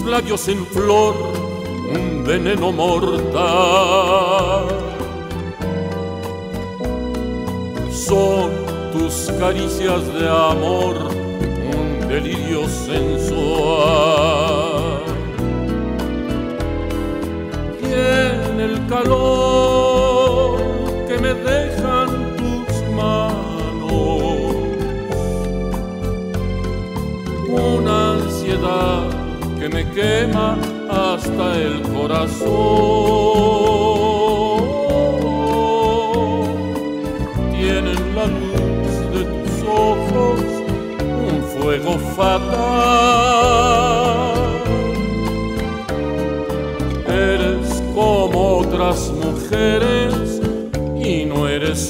labios en flor, un veneno mortal. Son tus caricias de amor, un delirio sensual. Y en el calor que me dejan tus manos, una ansiedad que me quema hasta el corazón. Tienen la luz de tus ojos un fuego fatal. Eres como otras mujeres y no eres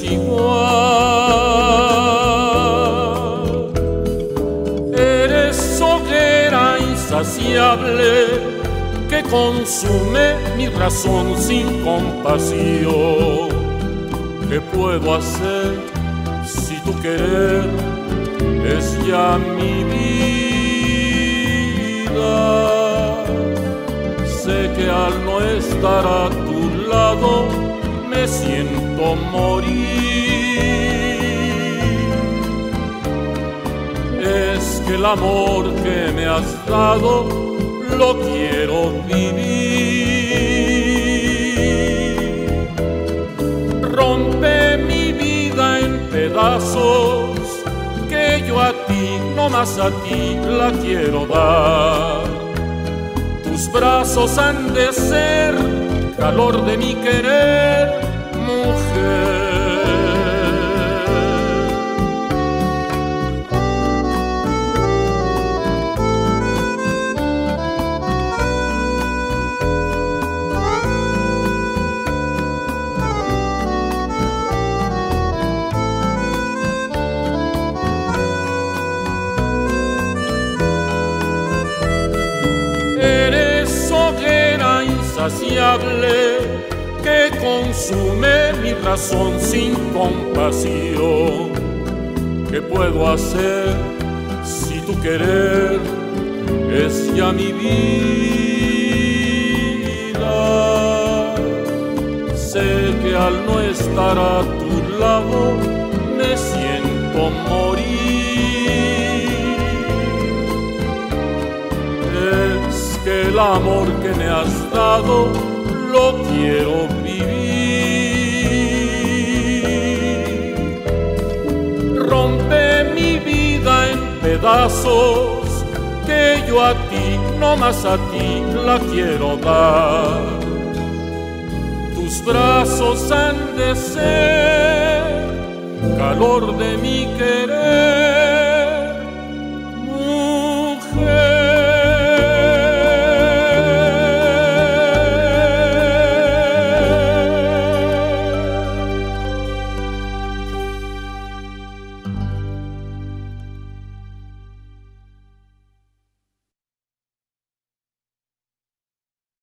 igual. Eres hoguera insaciable que consume mi razón sin compasión. ¿Qué puedo hacer si tu querer es ya mi vida? Sé que al no estar a tu lado me siento morir. Es que el amor que me has dado lo quiero vivir. Rompe mi vida en pedazos, que yo a ti, no más a ti, la quiero dar. Tus brazos han de ser calor de mi querer, mujer. Eres hoguera insaciable que consume mi razón sin compasión. ¿Qué puedo hacer si tu querer es ya mi vida? Sé que al no estar a tu lado me siento morir. Es que el amor que me has dado lo quiero vivir. Rompe mi vida en pedazos, que yo a ti, no más a ti, la quiero dar. Tus brazos han de ser calor de mi querer.